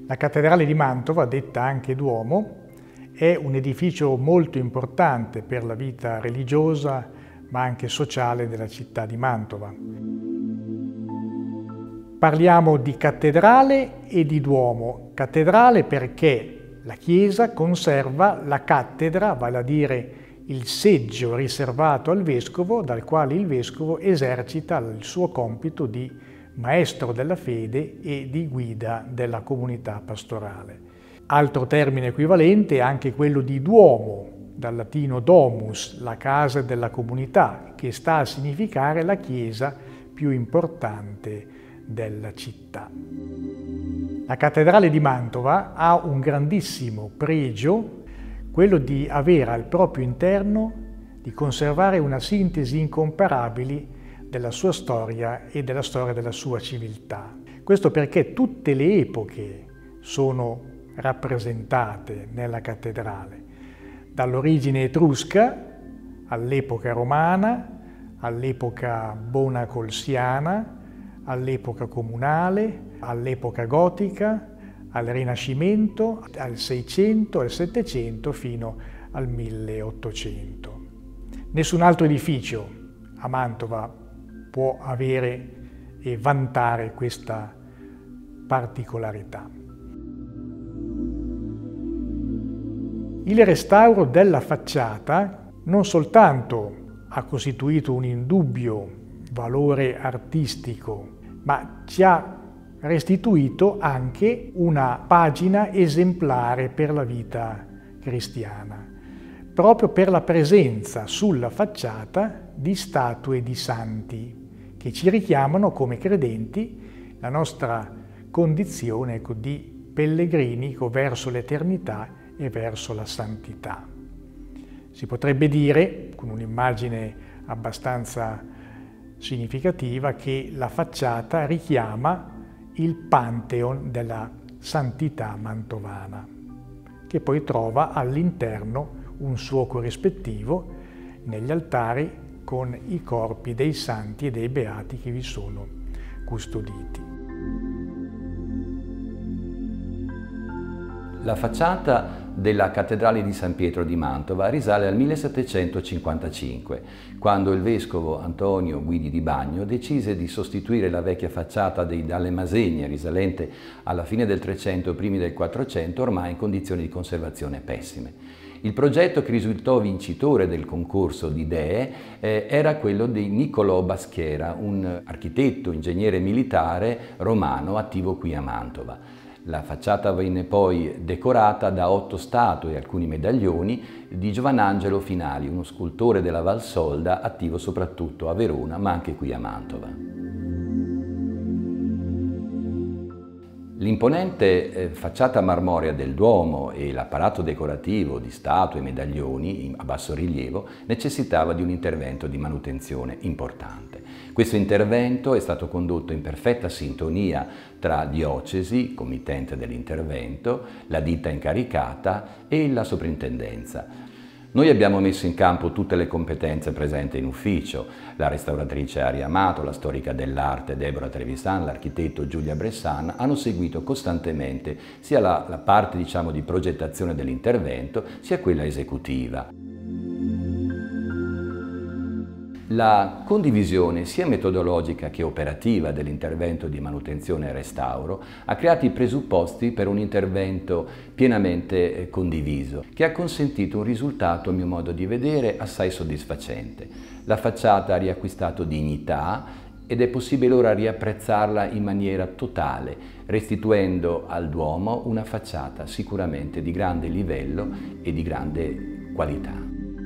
La cattedrale di Mantova, detta anche Duomo, è un edificio molto importante per la vita religiosa ma anche sociale della città di Mantova. Parliamo di cattedrale e di Duomo. Cattedrale perché la Chiesa conserva la cattedra, vale a dire il seggio riservato al Vescovo, dal quale il Vescovo esercita il suo compito di maestro della fede e di guida della comunità pastorale. Altro termine equivalente è anche quello di Duomo, dal latino domus, la casa della comunità, che sta a significare la chiesa più importante della città. La cattedrale di Mantova ha un grandissimo pregio, quello di avere al proprio interno, di conservare una sintesi incomparabile della sua storia e della storia della sua civiltà. Questo perché tutte le epoche sono rappresentate nella cattedrale, dall'origine etrusca all'epoca romana, all'epoca bonacolsiana, all'epoca comunale, all'epoca gotica, al Rinascimento, al 600, al 700 fino al 1800. Nessun altro edificio a Mantova può avere e vantare questa particolarità. Il restauro della facciata non soltanto ha costituito un indubbio valore artistico, ma ci ha restituito anche una pagina esemplare per la vita cristiana, proprio per la presenza sulla facciata di statue di santi che ci richiamano come credenti la nostra condizione di pellegrini verso l'eternità e verso la santità. Si potrebbe dire, con un'immagine abbastanza significativa, che la facciata richiama il Pantheon della santità mantovana, che poi trova all'interno un suo corrispettivo negli altari con i corpi dei santi e dei beati che vi sono custoditi. La facciata della cattedrale di San Pietro di Mantova risale al 1755, quando il vescovo Antonio Guidi di Bagno decise di sostituire la vecchia facciata dalle Masegne, risalente alla fine del 300 e primi del 400, ormai in condizioni di conservazione pessime. Il progetto che risultò vincitore del concorso di idee era quello di Niccolò Baschiera, un architetto, ingegnere militare romano attivo qui a Mantova. La facciata venne poi decorata da 8 statue e alcuni medaglioni di Giovannangelo Finali, uno scultore della Valsolda attivo soprattutto a Verona, ma anche qui a Mantova. L'imponente facciata marmorea del Duomo e l'apparato decorativo di statue e medaglioni a basso rilievo necessitava di un intervento di manutenzione importante. Questo intervento è stato condotto in perfetta sintonia tra diocesi, committente dell'intervento, la ditta incaricata e la soprintendenza. Noi abbiamo messo in campo tutte le competenze presenti in ufficio, la restauratrice Aria Amato, la storica dell'arte Deborah Trevisan, l'architetto Giulia Bressan hanno seguito costantemente sia la parte di progettazione dell'intervento sia quella esecutiva. La condivisione sia metodologica che operativa dell'intervento di manutenzione e restauro ha creato i presupposti per un intervento pienamente condiviso, che ha consentito un risultato, a mio modo di vedere, assai soddisfacente. La facciata ha riacquistato dignità ed è possibile ora riapprezzarla in maniera totale, restituendo al Duomo una facciata sicuramente di grande livello e di grande qualità.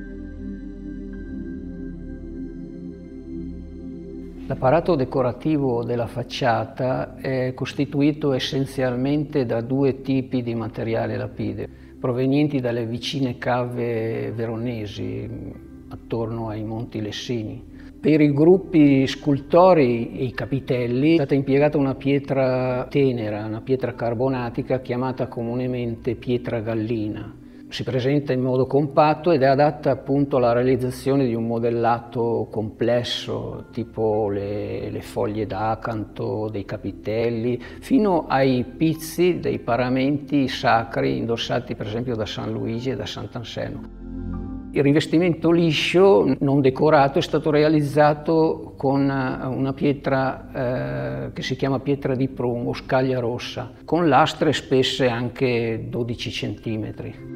L'apparato decorativo della facciata è costituito essenzialmente da 2 tipi di materiale lapide, provenienti dalle vicine cave veronesi, attorno ai Monti Lessini. Per i gruppi scultori e i capitelli è stata impiegata una pietra tenera, una pietra carbonatica chiamata comunemente pietra gallina. Si presenta in modo compatto ed è adatta appunto alla realizzazione di un modellato complesso, tipo le foglie d'acanto, dei capitelli, fino ai pizzi dei paramenti sacri indossati per esempio da San Luigi e da Sant'Anselmo. Il rivestimento liscio, non decorato, è stato realizzato con una pietra che si chiama pietra di Prun o scaglia rossa, con lastre spesse anche 12 centimetri.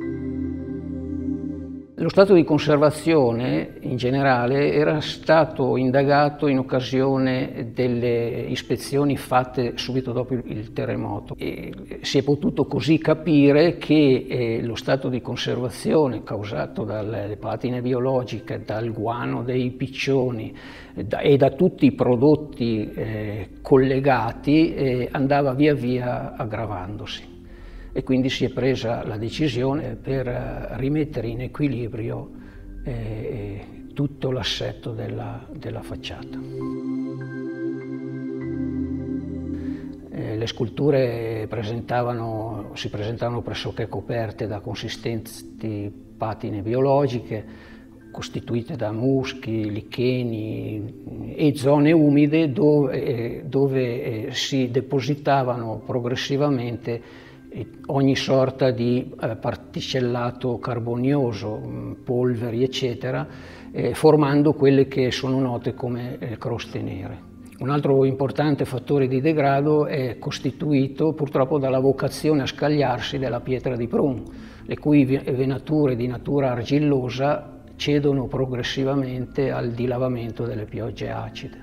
Lo stato di conservazione in generale era stato indagato in occasione delle ispezioni fatte subito dopo il terremoto e si è potuto così capire che lo stato di conservazione causato dalle patine biologiche, dal guano dei piccioni e da tutti i prodotti collegati andava via via aggravandosi. E quindi si è presa la decisione per rimettere in equilibrio tutto l'assetto della facciata. Le sculture si presentavano pressoché coperte da consistenti patine biologiche, costituite da muschi, licheni e zone umide dove si depositavano progressivamente ogni sorta di particellato carbonioso, polveri eccetera, formando quelle che sono note come croste nere. Un altro importante fattore di degrado è costituito purtroppo dalla vocazione a scagliarsi della pietra di Prun, le cui venature di natura argillosa cedono progressivamente al dilavamento delle piogge acide.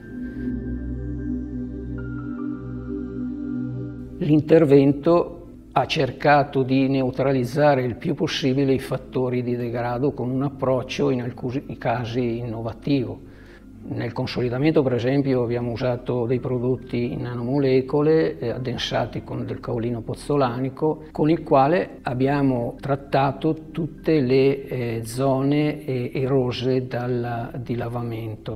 L'intervento ha cercato di neutralizzare il più possibile i fattori di degrado con un approccio in alcuni casi innovativo. Nel consolidamento, per esempio, abbiamo usato dei prodotti in nanomolecole addensati con del caolino pozzolanico, con il quale abbiamo trattato tutte le zone erose dal dilavamento.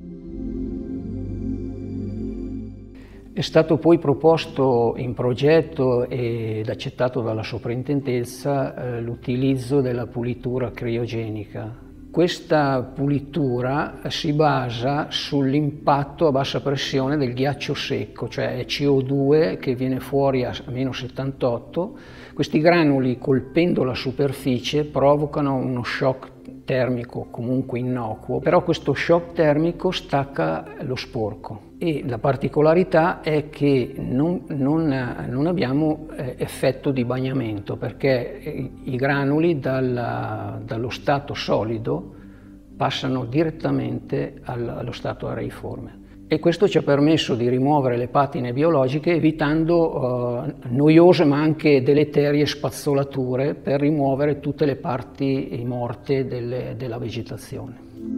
È stato poi proposto in progetto ed accettato dalla soprintendenza l'utilizzo della pulitura criogenica. Questa pulitura si basa sull'impatto a bassa pressione del ghiaccio secco, cioè è CO2 che viene fuori a meno 78. Questi granuli, colpendo la superficie, provocano uno shock termico comunque innocuo, però questo shock termico stacca lo sporco e la particolarità è che non abbiamo effetto di bagnamento, perché i granuli dallo stato solido passano direttamente allo stato areiforme. E questo ci ha permesso di rimuovere le patine biologiche evitando noiose ma anche deleterie spazzolature per rimuovere tutte le parti morte della vegetazione.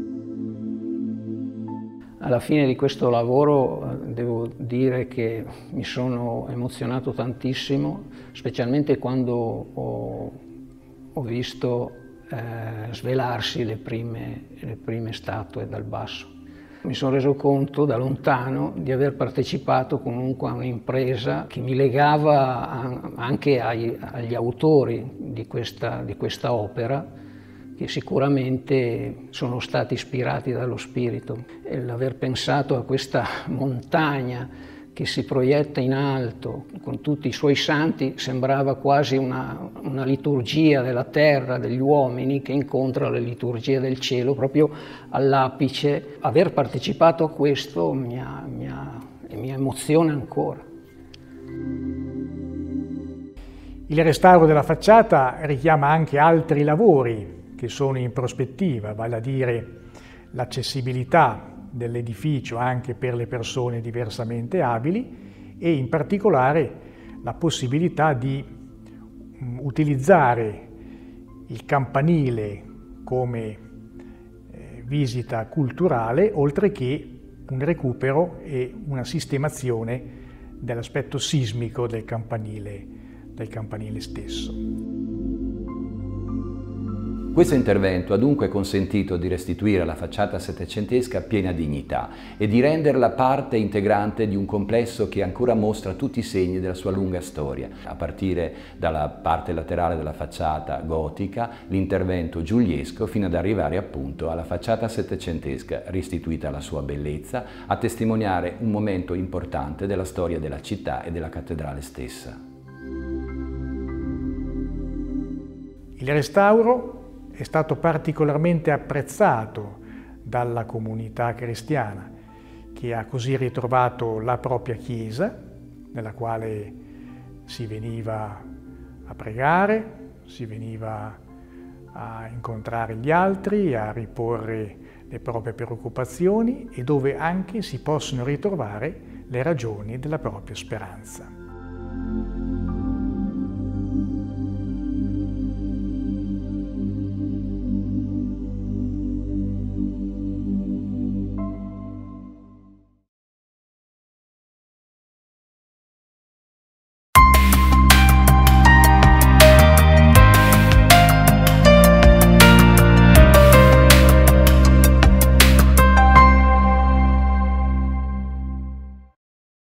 Alla fine di questo lavoro devo dire che mi sono emozionato tantissimo, specialmente quando ho visto svelarsi le prime statue dal basso. Mi sono reso conto da lontano di aver partecipato comunque a un'impresa che mi legava anche agli autori di questa opera, che sicuramente sono stati ispirati dallo spirito. E l'aver pensato a questa montagna che si proietta in alto con tutti i suoi santi sembrava quasi una liturgia della terra, degli uomini che incontra la liturgia del cielo proprio all'apice. Aver partecipato a questo mi emoziona ancora. Il restauro della facciata richiama anche altri lavori che sono in prospettiva, vale a dire l'accessibilità dell'edificio anche per le persone diversamente abili e in particolare la possibilità di utilizzare il campanile come visita culturale, oltre che un recupero e una sistemazione dell'aspetto sismico del campanile stesso. Questo intervento ha dunque consentito di restituire alla facciata settecentesca piena dignità e di renderla parte integrante di un complesso che ancora mostra tutti i segni della sua lunga storia, a partire dalla parte laterale della facciata gotica, l'intervento giuliesco, fino ad arrivare appunto alla facciata settecentesca restituita alla sua bellezza, a testimoniare un momento importante della storia della città e della cattedrale stessa. Il restauro è stato particolarmente apprezzato dalla comunità cristiana, che ha così ritrovato la propria chiesa, nella quale si veniva a pregare, si veniva a incontrare gli altri, a riporre le proprie preoccupazioni e dove anche si possono ritrovare le ragioni della propria speranza.